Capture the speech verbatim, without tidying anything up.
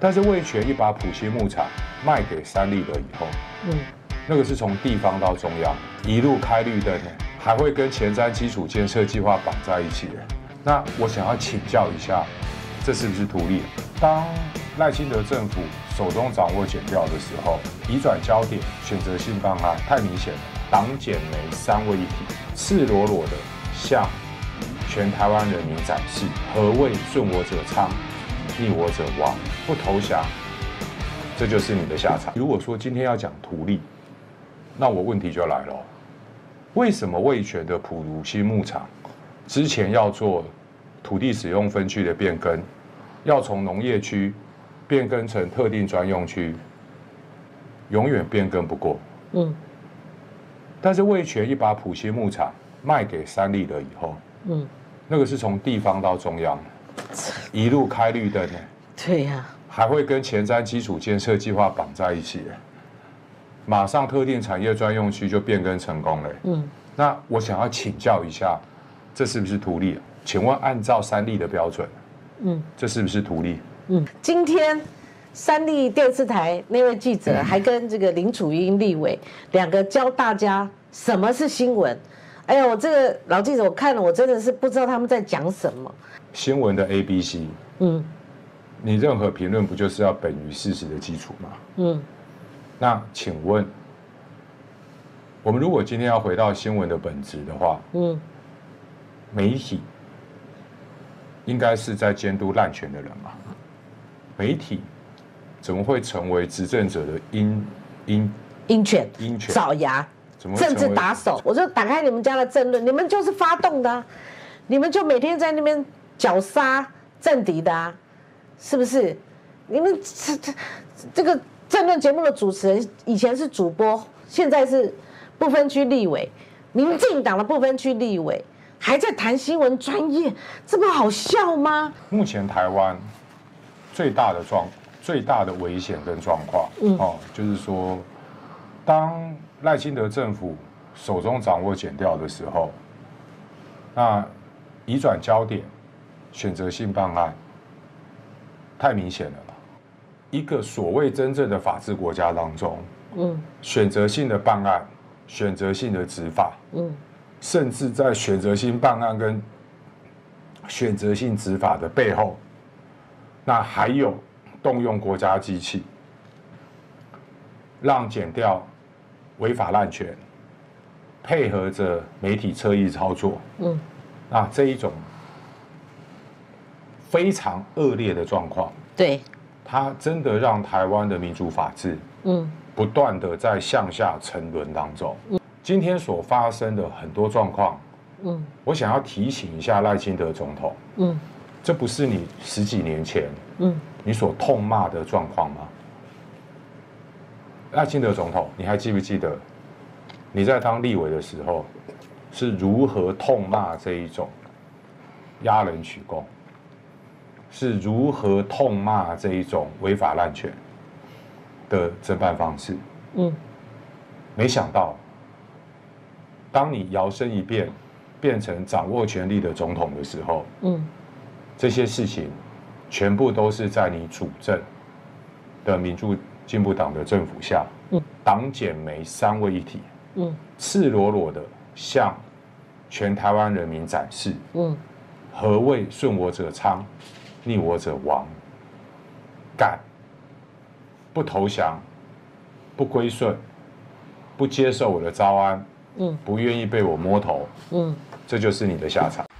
但是味全一把埔心牧场卖给三立了以后，嗯，那个是从地方到中央一路开绿灯，还会跟前瞻基础建设计划绑在一起。那我想要请教一下，这是不是图利？当赖清德政府手中掌握检调的时候，移转焦点、选择性办案太明显了，党检媒三位一体，赤裸裸的向全台湾人民展示何谓顺我者昌，逆我者亡，不投降，这就是你的下场。如果说今天要讲图利，那我问题就来了，为什么味全的埔心牧场之前要做土地使用分区的变更，要从农业区变更成特定专用区，永远变更不过。嗯。但是味全一把埔心牧场卖给三立了以后，嗯，那个是从地方到中央，一路开绿灯呢。 对呀、啊。 还会跟前瞻基础建设计划绑在一起，马上特定产业专用区就变更成功了。嗯。那我想要请教一下，这是不是图利？请问按照三立的标准，嗯，这是不是图利？ 嗯，今天三立电视台那位记者还跟这个林楚英立委两个教大家什么是新闻。哎呀，我这个老记者我看了，我真的是不知道他们在讲什么。 新闻的 A B C， 嗯，你任何评论不就是要本于事实的基础吗？嗯，那请问，我们如果今天要回到新闻的本质的话，嗯，媒体应该是在监督滥权的人嘛？媒体怎么会成为执政者的鹰鹰鹰犬鹰犬爪牙？政治打手？我就打开你们家的政论，你们就是发动的、啊，你们就每天在那边绞杀政敌的啊，是不是？你们这这这个政论节目的主持人以前是主播，现在是不分区立委，民进党的不分区立委还在谈新闻专业，这不好笑吗？ 目前台湾最大的状最大的危险跟状况，嗯，哦，就是说，当赖清德政府手中掌握检调的时候，那移转焦点、选择性办案太明显了。一个所谓真正的法治国家当中，嗯，选择性的办案、选择性的执法，嗯，甚至在选择性办案跟选择性执法的背后，那还有动用国家机器，让检调违法滥权，配合着媒体侧翼操作，嗯，那这一种非常恶劣的状况， 对， 它真的让台湾的民主法治，嗯，不断的在向下沉沦当中。嗯，今天所发生的很多状况，嗯，我想要提醒一下赖清德总统，嗯，这不是你十几年前，嗯，你所痛骂的状况吗？赖清德总统，你还记不记得你在当立委的时候是如何痛骂这一种压人取供，是如何痛骂这一种违法滥权的侦办方式？嗯，没想到，当你摇身一变变成掌握权力的总统的时候，嗯，这些事情全部都是在你主政的民主进步党的政府下，嗯，党检媒三位一体，嗯，赤裸裸的向全台湾人民展示，嗯，何谓顺我者昌，逆我者亡，敢不投降，不归顺，不接受我的招安，嗯，不愿意被我摸头，嗯，这就是你的下场。